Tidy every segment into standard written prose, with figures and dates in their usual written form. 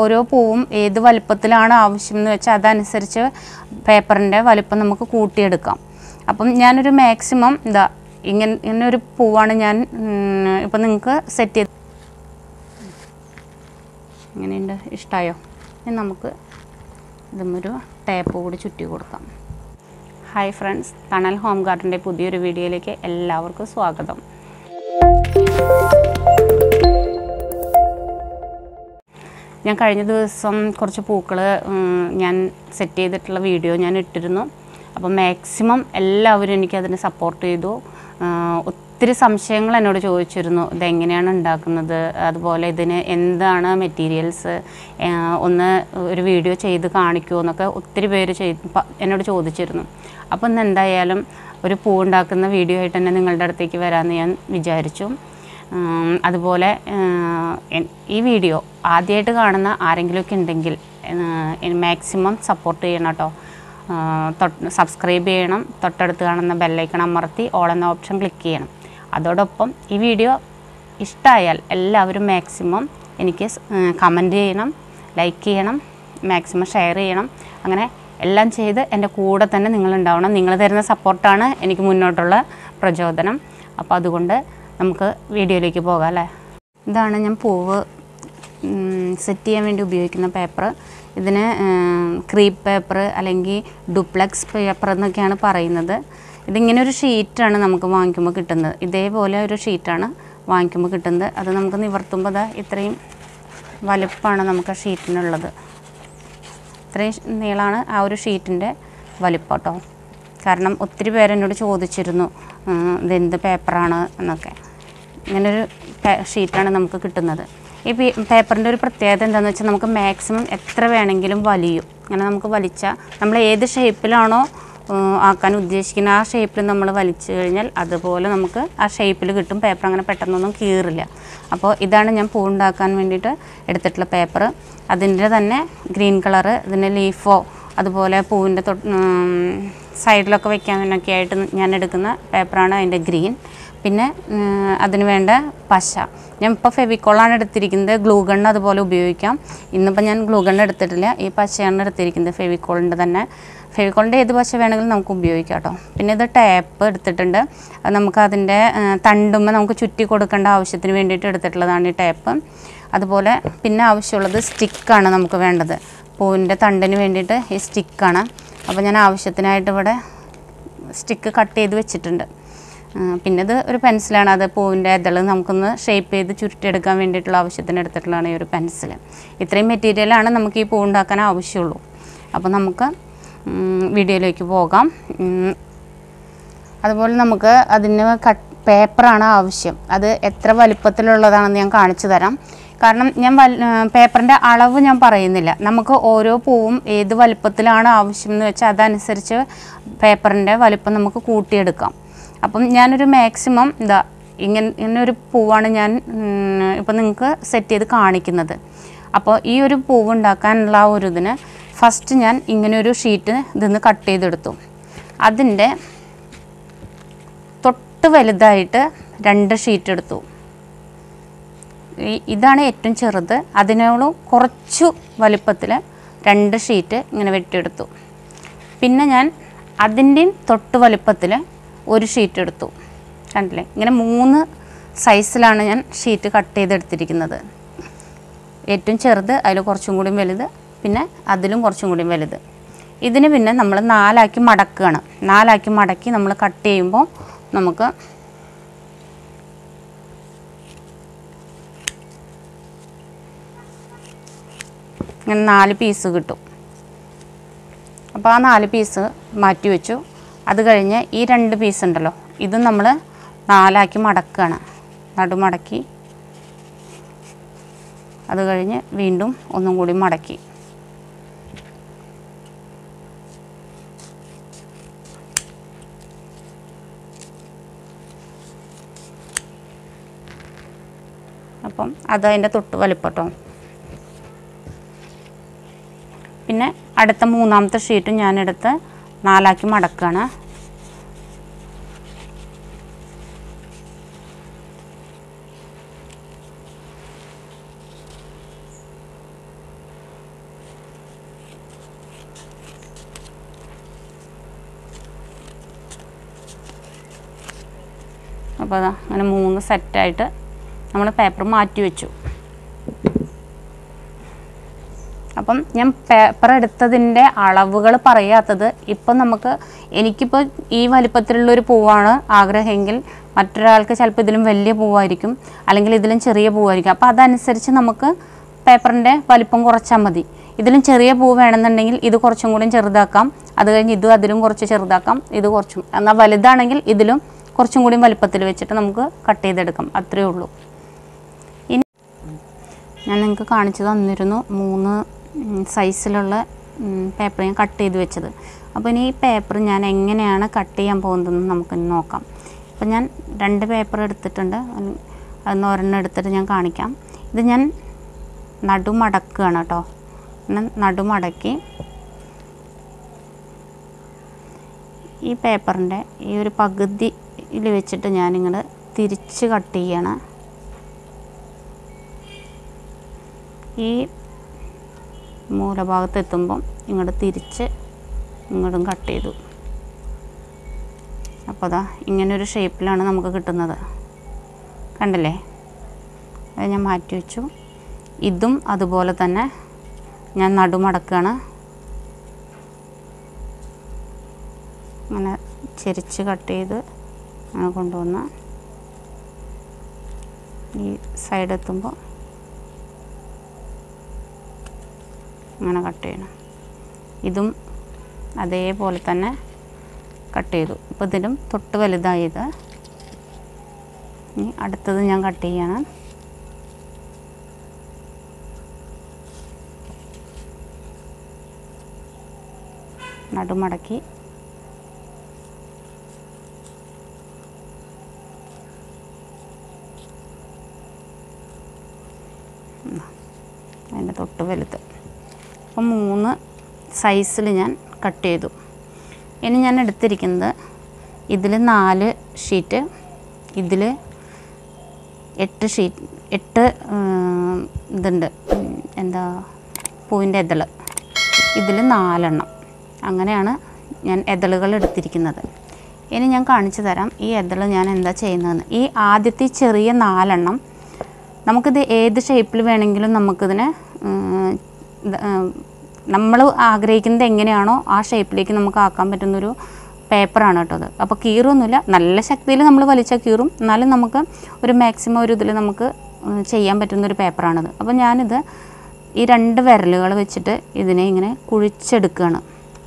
ഓരോ പൂവും ഏത് വലുപ്പത്തിലാണ് ആവശ്യം എന്ന് വെച്ചാൽ അതനുസരിച്ച് പേപ്പറിൻ്റെ വലുപ്പം നമുക്ക് കൂട്ടിയെടുക്കാം. അപ്പം ഞാനൊരു മാക്സിമം ഇങ്ങനൊരു പൂവാണ് ഞാൻ ഇപ്പം നിങ്ങൾക്ക് സെറ്റ് ചെയ്ത്. ഇങ്ങനെയുണ്ട്, ഇഷ്ടമായോ? ഇനി നമുക്ക് ഇതുമൊരു ടേപ്പ് കൂടി ചുറ്റി കൊടുക്കാം. ഹായ് ഫ്രണ്ട്സ്, തണൽ ഹോം ഗാർഡൻ്റെ പുതിയൊരു വീഡിയോയിലേക്ക് എല്ലാവർക്കും സ്വാഗതം. ഞാൻ കഴിഞ്ഞ ദിവസം കുറച്ച് പൂക്കൾ ഞാൻ സെറ്റ് ചെയ്തിട്ടുള്ള വീഡിയോ ഞാൻ ഇട്ടിരുന്നു. അപ്പോൾ മാക്സിമം എല്ലാവരും എനിക്കതിന് സപ്പോർട്ട് ചെയ്തു. ഒത്തിരി സംശയങ്ങൾ എന്നോട് ചോദിച്ചിരുന്നു, ഇതെങ്ങനെയാണ് ഉണ്ടാക്കുന്നത്, അതുപോലെ ഇതിന് എന്താണ് മെറ്റീരിയൽസ്, ഒന്ന് ഒരു വീഡിയോ ചെയ്ത് കാണിക്കുമോ എന്നൊക്കെ ഒത്തിരി പേര് എന്നോട് ചോദിച്ചിരുന്നു. അപ്പോൾ ഇന്ന് എന്തായാലും ഒരു പൂ ഉണ്ടാക്കുന്ന വീഡിയോ ആയിട്ട് തന്നെ നിങ്ങളുടെ അടുത്തേക്ക് വരാമെന്ന് ഞാൻ വിചാരിച്ചു. അതുപോലെ ഈ വീഡിയോ ആദ്യമായിട്ട് കാണുന്ന ആരെങ്കിലുമൊക്കെ ഉണ്ടെങ്കിൽ മാക്സിമം സപ്പോർട്ട് ചെയ്യണം കേട്ടോ. സബ്സ്ക്രൈബ് ചെയ്യണം, തൊട്ടടുത്ത് കാണുന്ന ബെല്ലൈക്കൺ അമർത്തി ഓൾ എന്ന ഓപ്ഷൻ ക്ലിക്ക് ചെയ്യണം. അതോടൊപ്പം ഈ വീഡിയോ ഇഷ്ടമായാൽ എല്ലാവരും മാക്സിമം എനിക്ക് കമൻറ്റ് ചെയ്യണം, ലൈക്ക് ചെയ്യണം, മാക്സിമം ഷെയർ ചെയ്യണം. അങ്ങനെ എല്ലാം ചെയ്ത് എൻ്റെ കൂടെ തന്നെ നിങ്ങളുണ്ടാവണം. നിങ്ങൾ തരുന്ന സപ്പോർട്ടാണ് എനിക്ക് മുന്നോട്ടുള്ള പ്രചോദനം. അപ്പോൾ അതുകൊണ്ട് നമുക്ക് വീഡിയോയിലേക്ക് പോകാം അല്ലേ. ഇതാണ് ഞാൻ പൂവ് സെറ്റ് ചെയ്യാൻ വേണ്ടി ഉപയോഗിക്കുന്ന പേപ്പർ. ഇതിന് ക്രീപ്പ് പേപ്പർ അല്ലെങ്കിൽ ഡുപ്ലെക്സ് പേപ്പർ എന്നൊക്കെയാണ് പറയുന്നത്. ഇതിങ്ങനെ ഒരു ഷീറ്റാണ് നമുക്ക് വാങ്ങിക്കുമ്പോൾ കിട്ടുന്നത്. ഇതേപോലെ ഒരു ഷീറ്റാണ് വാങ്ങിക്കുമ്പോൾ കിട്ടുന്നത്. അത് നമുക്ക് നിവർത്തുമ്പോൾ ഇത്രയും വലുപ്പമാണ് നമുക്ക് ആ ഷീറ്റിനുള്ളത്. ഇത്രയും നീളമാണ് ആ ഒരു ഷീറ്റിൻ്റെ വലിപ്പം കേട്ടോ. കാരണം ഒത്തിരി പേരെന്നോട് ചോദിച്ചിരുന്നു ഇതെന്ത് പേപ്പറാണ് എന്നൊക്കെ. ഇങ്ങനൊരു ഷീറ്റാണ് നമുക്ക് കിട്ടുന്നത്. ഈ പേപ്പറിൻ്റെ ഒരു പ്രത്യേകത എന്താണെന്ന് വെച്ചാൽ നമുക്ക് മാക്സിമം എത്ര വേണമെങ്കിലും വലിയും. അങ്ങനെ നമുക്ക് വലിച്ചാൽ നമ്മൾ ഏത് ഷേപ്പിലാണോ ആക്കാൻ ഉദ്ദേശിക്കുന്ന ആ ഷേപ്പിൽ നമ്മൾ വലിച്ചു കഴിഞ്ഞാൽ അതുപോലെ നമുക്ക് ആ ഷേപ്പിൽ കിട്ടും. പേപ്പർ അങ്ങനെ പെട്ടെന്നൊന്നും കീറില്ല. അപ്പോൾ ഇതാണ് ഞാൻ പൂ ഉണ്ടാക്കാൻ വേണ്ടിയിട്ട് എടുത്തിട്ടുള്ള പേപ്പർ. അതിൻ്റെ തന്നെ ഗ്രീൻ കളറ്, ഇതിൻ്റെ ലീഫോ അതുപോലെ പൂവിൻ്റെ സൈഡിലൊക്കെ വയ്ക്കാനൊക്കെ ആയിട്ട് ഞാൻ എടുക്കുന്ന പേപ്പറാണ് അതിൻ്റെ ഗ്രീൻ. പിന്നെ അതിന് വേണ്ട പശ. ഞാൻ ഇപ്പോൾ ഫെവിക്കോളാണ് എടുത്തിരിക്കുന്നത്. ഗ്ലൂ ഗണ്ണ് അതുപോലെ ഉപയോഗിക്കാം. ഇന്നിപ്പോൾ ഞാൻ ഗ്ലൂ ഗണ്ണ് എടുത്തിട്ടില്ല, ഈ പശയാണ് എടുത്തിരിക്കുന്നത്. ഫെവിക്കോളിൻ്റെ തന്നെ, ഫെവിക്കോളിൻ്റെ ഏത് പശ വേണമെങ്കിലും നമുക്ക് ഉപയോഗിക്കാം കേട്ടോ. പിന്നെ ഇത് ടേപ്പ് എടുത്തിട്ടുണ്ട്. അത് നമുക്ക് അതിൻ്റെ തണ്ടുമ്പോൾ നമുക്ക് ചുറ്റി കൊടുക്കേണ്ട ആവശ്യത്തിന് വേണ്ടിയിട്ട് എടുത്തിട്ടുള്ളതാണ് ഈ ടേപ്പ്. അതുപോലെ പിന്നെ ആവശ്യമുള്ളത് സ്റ്റിക്കാണ് നമുക്ക് വേണ്ടത്. പൂവിൻ്റെ തണ്ടിന് വേണ്ടിയിട്ട് ഈ സ്റ്റിക്കാണ്. അപ്പോൾ ഞാൻ ആവശ്യത്തിനായിട്ട് ഇവിടെ സ്റ്റിക്ക് കട്ട് ചെയ്ത് വെച്ചിട്ടുണ്ട്. പിന്നെ ഇത് ഒരു പെൻസിലാണ്. അത് പൂവിൻ്റെ ഇതൾ നമുക്കൊന്ന് ഷേപ്പ് ചെയ്ത് ചുരുട്ടിയെടുക്കാൻ വേണ്ടിയിട്ടുള്ള ആവശ്യത്തിന് എടുത്തിട്ടുള്ളതാണ് ഈ ഒരു പെൻസിൽ. ഇത്രയും മെറ്റീരിയലാണ് നമുക്ക് ഈ പൂ ഉണ്ടാക്കാൻ ആവശ്യമുള്ളൂ. അപ്പോൾ നമുക്ക് വീഡിയോയിലേക്ക് പോകാം. അതുപോലെ നമുക്ക് അതിന് പേപ്പറാണ് ആവശ്യം. അത് എത്ര വലിപ്പത്തിലുള്ളതാണെന്ന് ഞാൻ കാണിച്ചു തരാം. കാരണം ഞാൻ പേപ്പറിൻ്റെ അളവ് ഞാൻ പറയുന്നില്ല. നമുക്ക് ഓരോ പൂവും ഏത് വലിപ്പത്തിലാണ് ആവശ്യം എന്ന് വെച്ചാൽ അതനുസരിച്ച് പേപ്പറിൻ്റെ വലിപ്പം നമുക്ക് കൂട്ടിയെടുക്കാം. അപ്പം ഞാനൊരു മാക്സിമം ഇങ്ങനൊരു പൂവാണ് ഞാൻ ഇപ്പം നിങ്ങൾക്ക് സെറ്റ് ചെയ്ത് കാണിക്കുന്നത്. അപ്പോൾ ഈ ഒരു പൂവ് ഉണ്ടാക്കാനുള്ള ആ ഒരു ഇതിന് ഫസ്റ്റ് ഞാൻ ഇങ്ങനെയൊരു ഷീറ്റ് ഇതിന്ന് കട്ട് ചെയ്തെടുത്തു. അതിൻ്റെ തൊട്ട് വലുതായിട്ട് 2 ഷീറ്റ് എടുത്തു. ഇതാണ് ഏറ്റവും ചെറുത്. അതിനോട് കുറച്ചു വലിപ്പത്തിൽ 2 ഷീറ്റ് ഇങ്ങനെ വെട്ടിയെടുത്തു. പിന്നെ ഞാൻ അതിൻ്റെയും തൊട്ട് വലിപ്പത്തിൽ 1 ഷീറ്റ് എടുത്തു. കണ്ടില്ലേ, ഇങ്ങനെ 3 സൈസിലാണ് ഞാൻ ഷീറ്റ് കട്ട് ചെയ്തെടുത്തിരിക്കുന്നത്. ഏറ്റവും ചെറുത്, അതിൽ കുറച്ചും കൂടി വലുത്, പിന്നെ അതിലും കുറച്ചും കൂടി വലുത്. ഇതിന് പിന്നെ നമ്മൾ 4ആക്കി മടക്കുകയാണ്. 4ആക്കി മടക്കി നമ്മൾ കട്ട് ചെയ്യുമ്പോൾ നമുക്ക് ഇങ്ങനെ 4 പീസ് കിട്ടും. അപ്പോൾ ആ 4 പീസ് മാറ്റി വെച്ചു. അത് കഴിഞ്ഞ് ഈ 2 പീസ് ഉണ്ടല്ലോ, ഇത് നമ്മൾ 4ആക്കി മടക്കുകയാണ്. നടുമടക്കി അത് കഴിഞ്ഞ് വീണ്ടും ഒന്നും കൂടി മടക്കി. അപ്പം അതതിൻ്റെ തൊട്ട് വലിപ്പട്ടോ. പിന്നെ അടുത്ത 3ാമത്തെ ഷീറ്റും ഞാനെടുത്ത് 4ആക്കി മടക്കുകയാണ്. അപ്പോൾ അതാ അങ്ങനെ 3 സെറ്റായിട്ട് നമ്മൾ പേപ്പർ മാറ്റി വെച്ചു. അപ്പം ഞാൻ പേപ്പർ എടുത്തതിൻ്റെ അളവുകൾ പറയാത്തത്, ഇപ്പം എനിക്കിപ്പോൾ ഈ വലിപ്പത്തിലുള്ളൊരു പൂവാണ് ആഗ്രഹമെങ്കിൽ മറ്റൊരാൾക്ക് ചിലപ്പോൾ ഇതിലും വലിയ പൂവായിരിക്കും, അല്ലെങ്കിൽ ഇതിലും ചെറിയ പൂവായിരിക്കും. അപ്പോൾ അതനുസരിച്ച് നമുക്ക് പേപ്പറിൻ്റെ വലിപ്പം കുറച്ചാൽ മതി. ഇതിലും ചെറിയ പൂ വേണമെന്നുണ്ടെങ്കിൽ ഇത് കുറച്ചും കൂടി ചെറുതാക്കാം, അത് കഴിഞ്ഞ് ഇതും അതിലും കുറച്ച് ചെറുതാക്കാം, ഇത് കുറച്ചും. എന്നാൽ വലുതാണെങ്കിൽ ഇതിലും കുറച്ചും കൂടി വലിപ്പത്തിൽ വെച്ചിട്ട് നമുക്ക് കട്ട് ചെയ്തെടുക്കാം. അത്രയേ ഉള്ളൂ. ഇനി ഞാൻ നിങ്ങൾക്ക് കാണിച്ചു തന്നിരുന്നു 3 സൈസിലുള്ള പേപ്പർ ഞാൻ കട്ട് ചെയ്ത് വെച്ചത്. അപ്പോൾ ഇനി ഈ പേപ്പർ ഞാൻ എങ്ങനെയാണ് കട്ട് ചെയ്യാൻ പോകുന്നതെന്ന് നമുക്കിനി നോക്കാം. അപ്പോൾ ഞാൻ 2 പേപ്പർ എടുത്തിട്ടുണ്ട്. അതിന് ഒരെണ്ണം എടുത്തിട്ട് ഞാൻ കാണിക്കാം. ഇത് ഞാൻ നടുമടക്കുകയാണ് കേട്ടോ. നടുമടക്കി ഈ പേപ്പറിൻ്റെ ഈ ഒരു പകുതിയിൽ വെച്ചിട്ട് ഞാനിങ്ങനെ തിരിച്ച് കട്ട് ചെയ്യണം. ഈ മൂലഭാഗത്ത് എത്തുമ്പം ഇങ്ങോട്ട് തിരിച്ച് ഇങ്ങോട്ടും കട്ട് ചെയ്തു. അപ്പോൾ അതാ ഇങ്ങനൊരു ഷേപ്പിലാണ് നമുക്ക് കിട്ടുന്നത്. കണ്ടില്ലേ? അത് ഞാൻ മാറ്റി വെച്ചു. ഇതും അതുപോലെ തന്നെ ഞാൻ നടുമടക്കുകയാണ്. അങ്ങനെ ചെരിച്ച് കട്ട് ചെയ്ത് അങ്ങനെ കൊണ്ടുവന്ന് ഈ സൈഡ് എത്തുമ്പോൾ അങ്ങനെ കട്ട് ചെയ്യണം. ഇതും അതേപോലെ തന്നെ കട്ട് ചെയ്തു. ഇപ്പോൾ ഇതിലും തൊട്ട് വലുതായത്. ഇനി അടുത്തത് ഞാൻ കട്ട് ചെയ്യണം. നടുമടക്കി അതിൻ്റെ തൊട്ട് വലുത്. അപ്പം 3 സൈസിൽ ഞാൻ കട്ട് ചെയ്തു. ഇനി ഞാൻ എടുത്തിരിക്കുന്നത് ഇതിൽ 4 ഷീറ്റ്, ഇതിൽ 8 ഷീറ്റ്, 8 ഇതുണ്ട്, എന്താ പൂവിൻ്റെ ഇതൾ. ഇതിൽ 4 എണ്ണം. അങ്ങനെയാണ് ഞാൻ ഇതളുകൾ എടുത്തിരിക്കുന്നത്. ഇനി ഞാൻ കാണിച്ചു തരാം ഈ ഇതൾ ഞാൻ എന്താ ചെയ്യുന്നതെന്ന്. ഈ ആദ്യത്തെ ചെറിയ 4 എണ്ണം നമുക്കിത് ഏത് ഷേപ്പിൽ വേണമെങ്കിലും നമുക്കിതിനെ നമ്മൾ ആഗ്രഹിക്കുന്നത് എങ്ങനെയാണോ ആ ഷേപ്പിലേക്ക് നമുക്ക് ആക്കാൻ പറ്റുന്നൊരു പേപ്പറാണ് കേട്ടോ അത്. അപ്പോൾ കീറൊന്നുമില്ല, നല്ല ശക്തിയിൽ നമ്മൾ വലിച്ചാൽ കീറും, എന്നാലും നമുക്ക് ഒരു മാക്സിമം ഒരു ഇതിൽ നമുക്ക് ചെയ്യാൻ പറ്റുന്നൊരു പേപ്പറാണിത്. അപ്പോൾ ഞാനിത് ഈ 2 വിരലുകൾ വെച്ചിട്ട് ഇതിനെ ഇങ്ങനെ കുഴിച്ചെടുക്കുകയാണ്.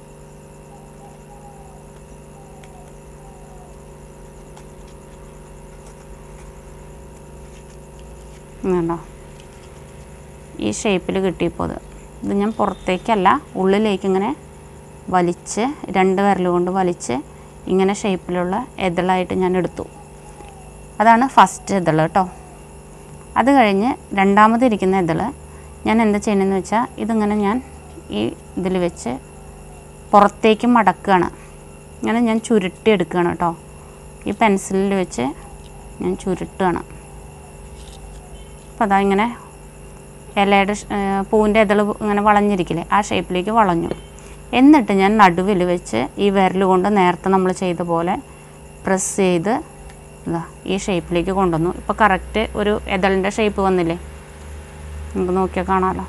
കണ്ടോ? ഈ ഷേപ്പിൽ കിട്ടിയപ്പോൾ ഇത് ഞാൻ പുറത്തേക്കല്ല ഉള്ളിലേക്ക് ഇങ്ങനെ വലിച്ച് 2 വിരൽ കൊണ്ട് വലിച്ച് ഇങ്ങനെ ഷേപ്പിലുള്ള ഇതളായിട്ട് ഞാൻ എടുത്തു. അതാണ് ഫസ്റ്റ് ഇതൾ കേട്ടോ. അത് കഴിഞ്ഞ് രണ്ടാമതിരിക്കുന്ന ഇതൾ ഞാൻ എന്താ ചെയ്യണമെന്ന് വെച്ചാൽ ഇതിങ്ങനെ ഞാൻ ഈ ഇതിൽ വെച്ച് പുറത്തേക്ക് മടക്കുകയാണ്. ഇങ്ങനെ ഞാൻ ചുരുട്ടി എടുക്കുകയാണ് കേട്ടോ. ഈ പെൻസിലിൽ വെച്ച് ഞാൻ ചുരുട്ടുകയാണ്. അപ്പോൾ അതാ ഇങ്ങനെ ഇലയുടെ പൂവിൻ്റെ ഇതൾ ഇങ്ങനെ വളഞ്ഞിരിക്കില്ലേ, ആ ഷേപ്പിലേക്ക് വളഞ്ഞു. എന്നിട്ട് ഞാൻ നടുവിൽ വെച്ച് ഈ വിരൽ കൊണ്ട് നേരത്തെ നമ്മൾ ചെയ്ത പോലെ പ്രസ് ചെയ്ത് ഇതാ ഈ ഷേപ്പിലേക്ക് കൊണ്ടുവന്നു. ഇപ്പോൾ കറക്റ്റ് ഒരു ഇതളിൻ്റെ ഷേപ്പ് വന്നില്ലേ, നമുക്ക് നോക്കിയാൽ കാണാമല്ലോ.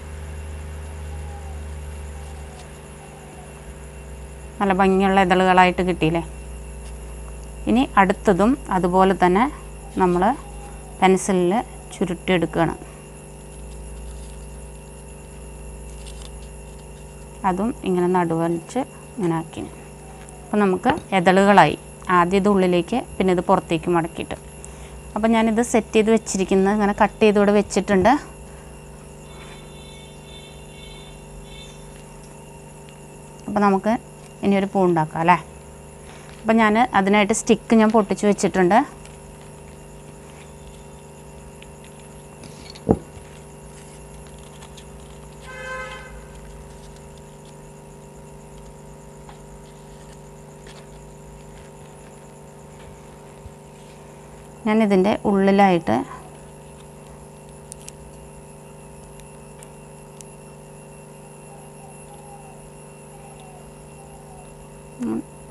നല്ല ഭംഗിയുള്ള ഇതളുകളായിട്ട് കിട്ടിയില്ലേ. ഇനി അടുത്തതും അതുപോലെ തന്നെ നമ്മൾ പെൻസിലിൽ ചുരുട്ടിയെടുക്കുകയാണ്. അതും ഇങ്ങനെ നടുവലിച്ച് ഇങ്ങനെ ആക്കി. അപ്പോൾ നമുക്ക് ഇതളുകളായി. ആദ്യം ഇത് ഉള്ളിലേക്ക്, പിന്നെ ഇത് പുറത്തേക്ക് മടക്കിയിട്ട്. അപ്പോൾ ഞാനിത് സെറ്റ് ചെയ്ത് വെച്ചിരിക്കുന്നത് ഇങ്ങനെ കട്ട് ചെയ്തോടെ വെച്ചിട്ടുണ്ട്. അപ്പോൾ നമുക്ക് ഇനിയൊരു പൂ ഉണ്ടാക്കാം അല്ലേ. അപ്പോൾ ഞാൻ അതിനായിട്ട് സ്റ്റിക്ക് ഞാൻ പൊട്ടിച്ച് വെച്ചിട്ടുണ്ട്. ഞാനിതിൻ്റെ ഉള്ളിലായിട്ട്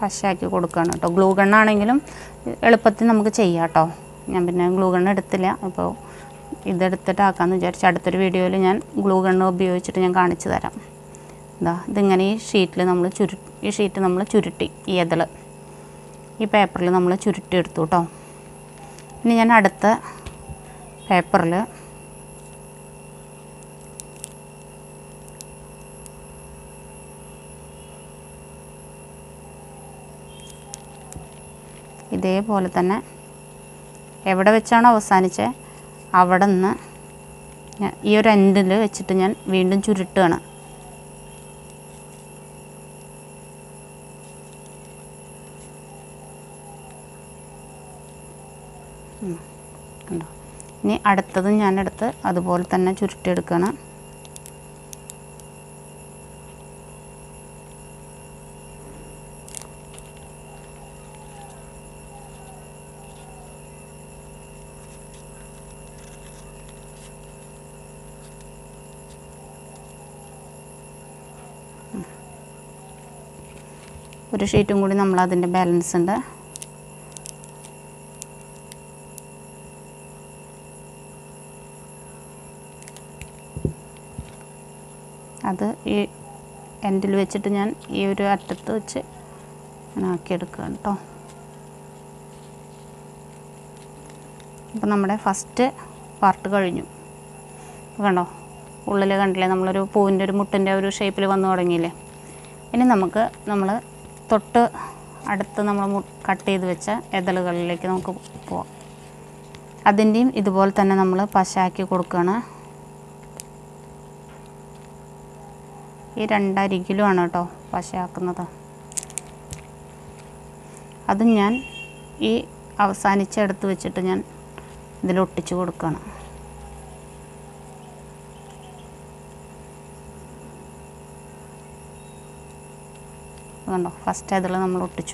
പശയാക്കി കൊടുക്കുകയാണ് കേട്ടോ. ഗ്ലൂ ഗണ്ണാണെങ്കിലും എളുപ്പത്തിൽ നമുക്ക് ചെയ്യാം കേട്ടോ. ഞാൻ പിന്നെ ഗ്ലൂ ഗണ്ണ് എടുത്തില്ല, അപ്പോൾ ഇതെടുത്തിട്ടാക്കാമെന്ന് വിചാരിച്ചു. അടുത്തൊരു വീഡിയോയിൽ ഞാൻ ഗ്ലൂ ഗണ്ണ് ഉപയോഗിച്ചിട്ട് ഞാൻ കാണിച്ചു തരാം. ഇതിങ്ങനെ ഈ ഷീറ്റിൽ നമ്മൾ ഈ ഷീറ്റ് നമ്മൾ ചുരുട്ടി, ഈ എതൾ ഈ പേപ്പറിൽ നമ്മൾ ചുരുട്ടി എടുത്തു കേട്ടോ. ഇനി ഞാൻ അടുത്ത പേപ്പറിൽ ഇതേപോലെ തന്നെ എവിടെ വെച്ചാണോ അവസാനിച്ചത് അവിടെ നിന്ന് ഈ ഒരു എൻഡിൽ വെച്ചിട്ട് ഞാൻ വീണ്ടും ചുരുട്ടുകയാണ്. കണ്ടോ? ഇനി അടുത്തതും ഞാനെടുത്ത് അതുപോലെ തന്നെ ചുരുട്ടിയെടുക്കുകയാണ്. ഒരു ഷീറ്റും കൂടി നമ്മൾ അതിൻ്റെ ബാലൻസ് ഉണ്ട്. അത് ഈ എൻഡിൽ വെച്ചിട്ട് ഞാൻ ഈ ഒരു അറ്റത്ത് വെച്ച് ഞാൻ ആക്കിയെടുക്കുകയാണ് കേട്ടോ. അപ്പോൾ നമ്മുടെ ഫസ്റ്റ് പാർട്ട് കഴിഞ്ഞു. കണ്ടോ, ഉള്ളിൽ കണ്ടില്ലേ, നമ്മളൊരു പൂവിൻ്റെ ഒരു മുട്ടിൻ്റെ ഒരു ഷേപ്പിൽ വന്നു തുടങ്ങിയില്ലേ. ഇനി നമുക്ക് തൊട്ട് അടുത്ത് നമ്മൾ കട്ട് ചെയ്ത് വെച്ച എതളുകളിലേക്ക് നമുക്ക് പോവാം. അതിൻ്റെയും ഇതുപോലെ തന്നെ നമ്മൾ പശയാക്കി കൊടുക്കുകയാണ്. ഈ 2 അരികിലുമാണ് കേട്ടോ പശയാക്കുന്നത്. അതും ഞാൻ ഈ അവസാനിച്ചെടുത്ത് വെച്ചിട്ട് ഞാൻ ഇതിലൊട്ടിച്ച് കൊടുക്കുകയാണ്. കണ്ടോ, ഫസ്റ്റ് അതിൽ നമ്മൾ ഒട്ടിച്ചു.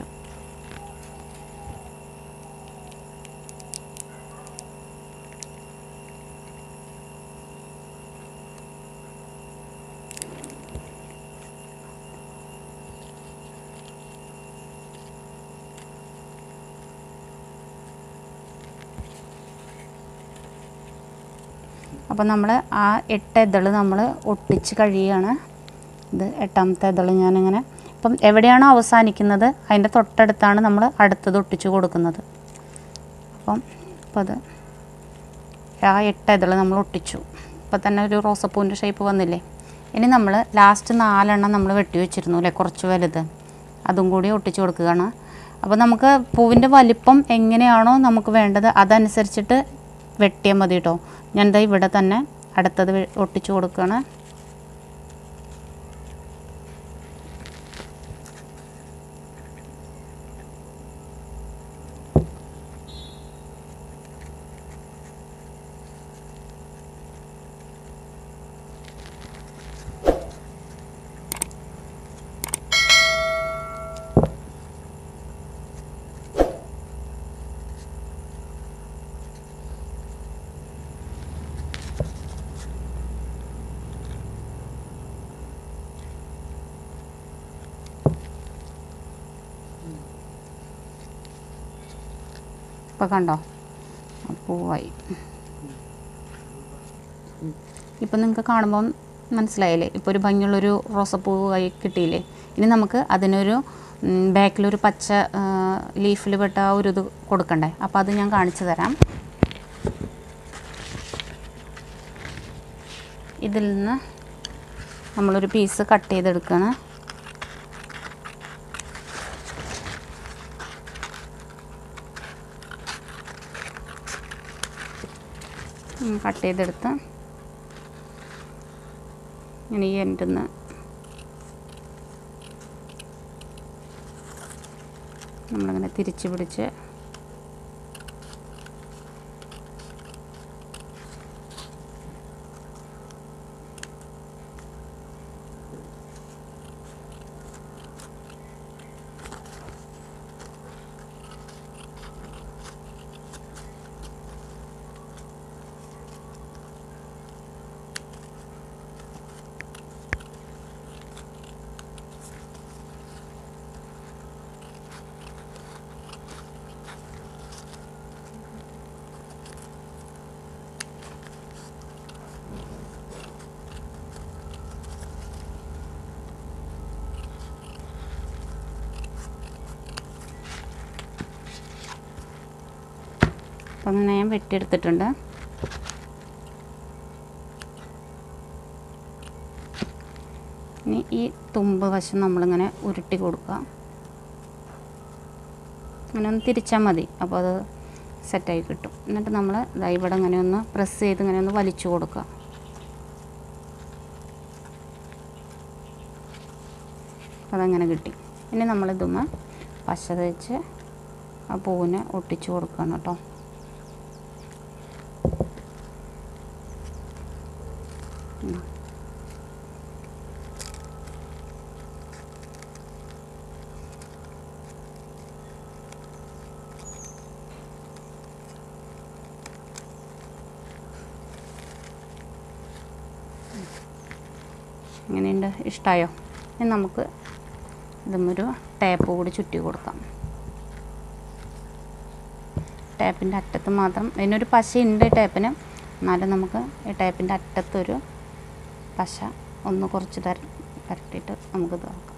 അപ്പോൾ നമ്മൾ ആ 8 ഇതൾ നമ്മൾ ഒട്ടിച്ച് കഴിയുകയാണ്. ഇത് 8ാമത്തെ ഇതൾ ഞാനിങ്ങനെ, അപ്പം എവിടെയാണോ അവസാനിക്കുന്നത് അതിൻ്റെ തൊട്ടടുത്താണ് നമ്മൾ അടുത്തത് ഒട്ടിച്ച് കൊടുക്കുന്നത്. അപ്പോൾ അത് ആ 8 ഇതൾ നമ്മൾ ഒട്ടിച്ചു. ഇപ്പോൾ തന്നെ ഒരു റോസപ്പൂവിൻ്റെ ഷേപ്പ് വന്നില്ലേ. ഇനി നമ്മൾ ലാസ്റ്റ് 4 നമ്മൾ വെട്ടി വെച്ചിരുന്നു അല്ലേ, കുറച്ച് വലുത്, അതും കൂടി ഒട്ടിച്ച് കൊടുക്കുകയാണ്. അപ്പോൾ നമുക്ക് പൂവിൻ്റെ വലിപ്പം എങ്ങനെയാണോ നമുക്ക് വേണ്ടത് അതനുസരിച്ചിട്ട് വെട്ടിയാൽ മതി കേട്ടോ. ഞാൻ ദാ ഇവിടെ തന്നെ അടുത്തത് ഒട്ടിച്ച് കൊടുക്കുകയാണ്. ഇപ്പോൾ കണ്ടോ, പൂവായി. ഇപ്പം നിങ്ങൾക്ക് കാണുമ്പം മനസ്സിലായില്ലേ, ഇപ്പോൾ ഒരു ഭംഗിയുള്ളൊരു റോസപ്പൂവായി കിട്ടിയില്ലേ. ഇനി നമുക്ക് അതിനൊരു ബാക്കിലൊരു പച്ച ലീഫിൽ പെട്ട ഒരു ഇത് കൊടുക്കണ്ടേ. അപ്പോൾ അത് ഞാൻ കാണിച്ചു തരാം. ഇതിൽ നിന്ന് നമ്മളൊരു പീസ് കട്ട് ചെയ്തെടുക്കുകയാണ്. കട്ട് ചെയ്തെടുത്ത് ഇങ്ങനെ ഈ എൻഡിൽ നിന്ന് നമ്മളിങ്ങനെ തിരിച്ച് പിടിച്ച് അപ്പോൾ അങ്ങനെ ഞാൻ വെട്ടിയെടുത്തിട്ടുണ്ട്. ഇനി ഈ തുമ്പ് വശം നമ്മളിങ്ങനെ ഉരുട്ടി കൊടുക്കുക. അങ്ങനെ ഒന്ന് തിരിച്ചാൽ മതി, അപ്പോൾ അത് സെറ്റായി കിട്ടും. എന്നിട്ട് നമ്മൾ ഇവിടെ ഇങ്ങനെ ഒന്ന് പ്രസ് ചെയ്ത് ഇങ്ങനെ ഒന്ന് വലിച്ചു കൊടുക്കുക. അതങ്ങനെ കിട്ടി. ഇനി നമ്മളിതുമ്മ പശ തേച്ച് ആ പൂവിനെ ഒട്ടിച്ചു കൊടുക്കണം കേട്ടോ. ഇങ്ങനെയുണ്ട്. ഇഷ്ടമായോ? ഇനി നമുക്ക് ഇതുമൊരു ടാപ്പ് കൂടി ചുറ്റി കൊടുക്കാം. ടാപ്പിൻ്റെ അറ്റത്ത് മാത്രം, ഇതിനൊരു പശയുണ്ട് ടാപ്പിന്, എന്നാലും നമുക്ക് ഈ ടാപ്പിൻ്റെ അറ്റത്തൊരു പശ ഒന്ന് കുറച്ച് പരട്ടിയിട്ട് നമുക്ക് തുറക്കാം.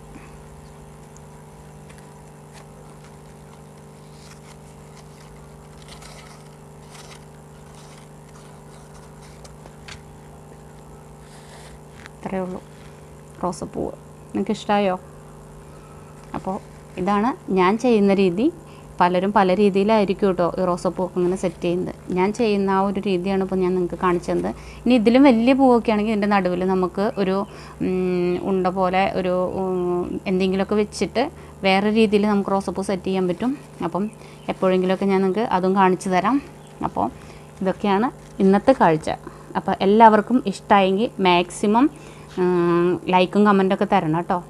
ഇത്രയേ ഉള്ളൂ റോസപ്പൂവ്. നിങ്ങൾക്ക് ഇഷ്ടമായോ? അപ്പോൾ ഇതാണ് ഞാൻ ചെയ്യുന്ന രീതി. പലരും പല രീതിയിലായിരിക്കും കേട്ടോ ഈ റോസപ്പൂവൊക്കെ ഇങ്ങനെ സെറ്റ് ചെയ്യുന്നത്. ഞാൻ ചെയ്യുന്ന ആ ഒരു രീതിയാണ് ഇപ്പോൾ ഞാൻ നിങ്ങൾക്ക് കാണിച്ചു തന്നത്. ഇനി ഇതിലും വലിയ പൂവൊക്കെ ആണെങ്കിൽ ഇതിൻ്റെ നടുവിൽ നമുക്ക് ഒരു ഉണ്ട പോലെ ഒരു എന്തെങ്കിലുമൊക്കെ വെച്ചിട്ട് വേറെ രീതിയിൽ നമുക്ക് റോസപ്പൂ സെറ്റ് ചെയ്യാൻ പറ്റും. അപ്പം എപ്പോഴെങ്കിലുമൊക്കെ ഞാൻ നിങ്ങൾക്ക് അതും കാണിച്ചു തരാം. അപ്പോൾ ഇതൊക്കെയാണ് ഇന്നത്തെ കാഴ്ച. അപ്പോൾ എല്ലാവർക്കും ഇഷ്ടമായെങ്കിൽ മാക്സിമം ലൈക്കും കമൻറ്റൊക്കെ തരണം കേട്ടോ.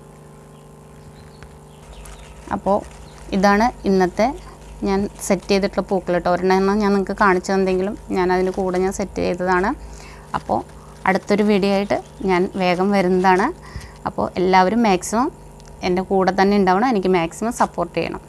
അപ്പോൾ ഇതാണ് ഇന്നത്തെ ഞാൻ സെറ്റ് ചെയ്തിട്ടുള്ള പൂക്കൾ കേട്ടോ. ഒരെണ്ണം ഞാൻ നിങ്ങൾക്ക് കാണിച്ചു തന്നെങ്കിലും ഞാൻ അതിന് കൂടെ ഞാൻ സെറ്റ് ചെയ്തതാണ്. അപ്പോൾ അടുത്തൊരു വീഡിയോ ആയിട്ട് ഞാൻ വേഗം വരുന്നതാണ്. അപ്പോൾ എല്ലാവരും മാക്സിമം എൻ്റെ കൂടെ തന്നെ ഉണ്ടാവണം. എനിക്ക് മാക്സിമം സപ്പോർട്ട് ചെയ്യണം.